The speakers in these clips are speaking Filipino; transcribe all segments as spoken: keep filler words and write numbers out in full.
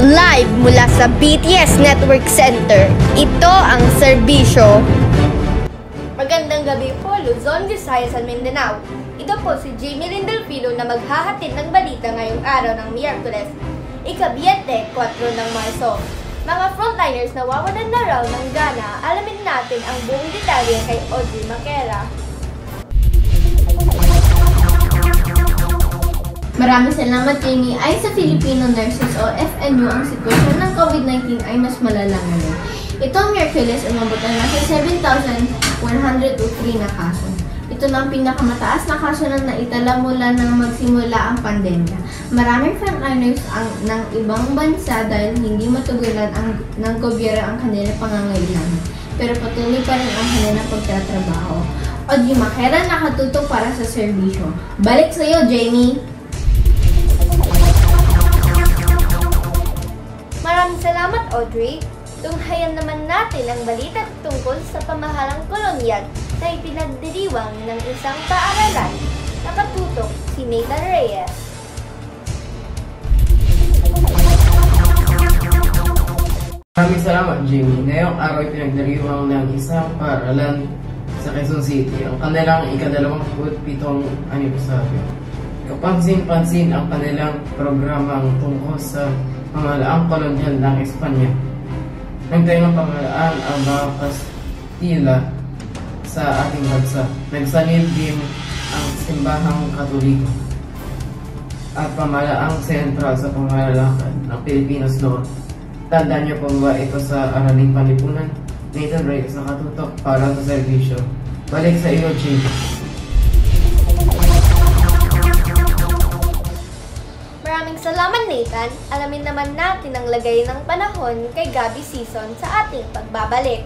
Live mula sa B T S Network Center, ito ang serbisyo. Magandang gabi po, Luzon, Visayas at Mindanao. Ito po si Jamie Lynn Delfino na maghahatid ng balita ngayong araw ng Miyerkules, ika-biyente, kwatro ng Marso. Mga frontliners na wawalan na raw ng gana, alamin natin ang buong detalye kay Audrey Maquera. Maraming salamat, Jamie. Ay sa Filipino Nurses o F N U, ang sitwasyon ng COVID nineteen ay mas malala ngayon. Ito ang Miyerkules, umabot na nasa seven thousand one hundred three na kaso. Ito na ang pinakamataas na kaso na naitala mula nang magsimula ang pandemya. Maraming frontliners ang, ng ibang bansa dahil hindi matugunan ang, ng gobyerno ang kanilang pangangailangan. Pero patuloy pa rin ang kanilang pagtatrabaho. Audrey Maquera, nakatutok para sa serbisyo. Balik sa iyo, Jamie! Maraming salamat, Audrey. Tunghayan naman natin ang balita tungkol sa pamahalang kolonyal na ipinagdiriwang ng isang paaralan. Nakatutok si Nathan Reyes. Maraming salamat, Jamie. Ngayong araw ay pinagdiriwang ng isang paaralan sa Quezon City ang kanilang ikadalawamput pitong anibersaryo. Kapansin-pansin ang kanilang programang tungkol sa pamahalaang kolonyal ng Espanya. Nagtayo ng pamahalaan ang mga Kastila sa ating bansa. Nagsanib din ang simbahang Katoliko at pamahalaang sentral sa pamahalaan ng Pilipinas noon. Tandaan niyo po ba ito sa Araling Panlipunan? Nathan Reyes, nakatutok para sa serbisyo. Balik sa iyo, Jim. Maraming salamat, Nathan. Alamin naman natin ang lagay ng panahon kay Gabi Season sa ating pagbabalik.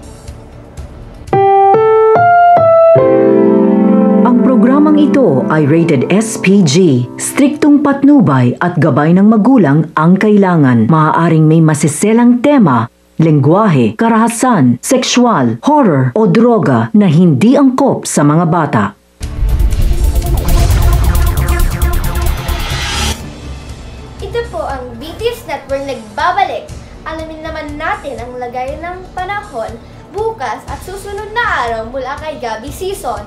Ang programang ito ay rated S P G. Striktong patnubay at gabay ng magulang ang kailangan. Maaaring may masiselang tema, lengguwahe, karahasan, sexual, horror o droga na hindi angkop sa mga bata. Ito po ang B T S Network nagbabalik. Alamin naman natin ang lagay ng panahon bukas at susunod na araw mula kay Gabi Season.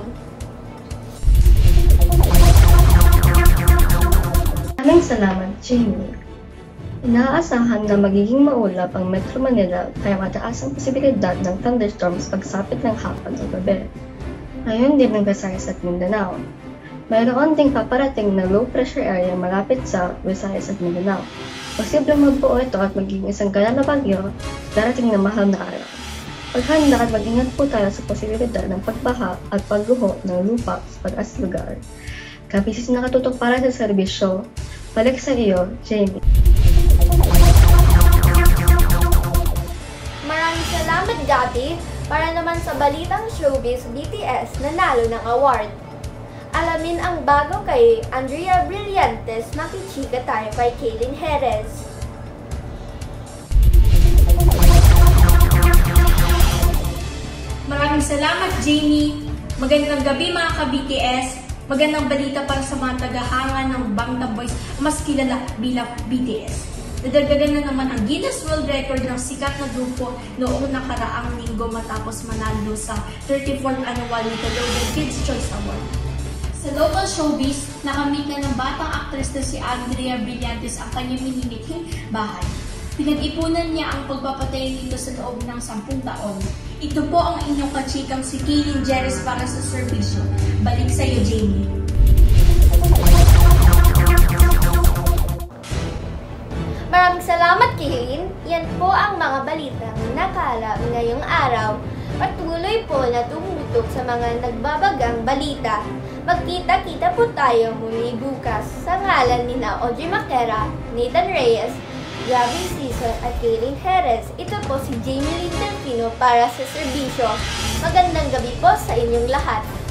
Maraming salamat, Jamie. Inaasahan na magiging maulap ang Metro Manila kaya mataas ang posibilidad ng thunderstorms pagsapit ng hapon o gabi. Ngayon din ng Visayas at Mindanao. Mayroon ding paparating na low pressure area malapit sa Visayas at Mindanao. Posibleng magbuo ito at magiging isang ganang na bagyo darating na mahal na araw. Paghanda at mag-ingat po tayo sa posibilidad ng pagbaha at pagguho ng lupa sa pag-as lugar. Kapisis nakatutok para sa serbisyo. Balik sa iyo, Jamie. Maraming salamat, Gabi, para naman sa balitang showbiz B T S nanalo ng award. Alamin ang bago kay Andrea Brillantes, makichika tayo kay Kaylin Jerez. Maraming salamat, Jamie. Magandang gabi mga ka-B T S. Magandang balita para sa mga tagahanga ng Bangtan Boys, mas kilala bilang B T S. Nadagdagan na naman ang Guinness World Record ng sikat na grupo noong nakaraang linggo matapos manalo sa thirty-fourth Annual Nickelodeon Kids' Choice Award. Sa local showbiz, nakamit na ng batang actress na si Andrea Brillantes ang kanyang minimithing bahay. Pinag-ipunan niya ang pagpapatay nito sa loob ng sampung taon. Ito po ang inyong kachikang si Kaylin Jerez para sa serbisyo. Balik sa iyo, Jamie. Maraming salamat, Kaylin. Yan po ang mga balitang nakala ngayong araw. Patuloy po na tumutok sa mga nagbabagang balita. Magkita-kita po tayo muli bukas sa ngalan ni na Audrey Maquera, Nathan Reyes, Gabi Season at Kaylin Jerez. Ito po si Jamie Lynn Delfino para sa serbisyo. Magandang gabi po sa inyong lahat.